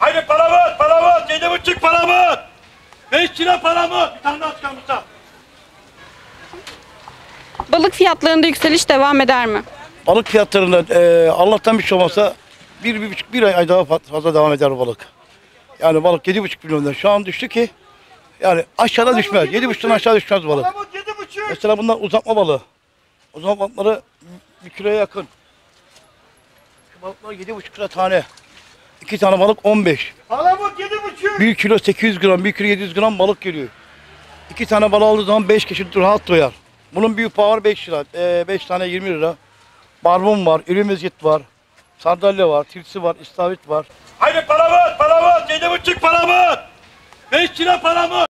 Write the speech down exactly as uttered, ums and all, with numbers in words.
Haydi paramız, paramız, yedi buçuk paramız. Beş lira paramız. Bir tane daha çıkarmışlar. Balık fiyatlarında yükseliş devam eder mi? Balık fiyatlarında e, Allah'tan bir şey olmasa bir, bir buçuk, bir ay, ay daha fazla devam eder balık. Yani balık yedi buçuk milyondan şu an düştü ki yani aşağıdan düşmez. Yedi buçuktan aşağı düşmez balık. Paramız yedi buçuk. Mesela bunlar uzatma balığı. Uzatma balıkları bir kiloya yakın. Şu balıklar yedi buçuk lira tane. İki tane balık on beş. Paramız yedi buçuk. Bir kilo sekiz yüz gram, bir kilo yedi yüz gram balık geliyor. İki tane balık aldığı zaman beş kişi rahat doyar. Bunun büyük pahalı beş lira. E, beş tane yirmi lira. Barbun var, iri mezgit var. Sardalya var, tilsi var, istavrit var. Haydi paramız, paramız, yedi buçuk paramız. Beş lira paramız.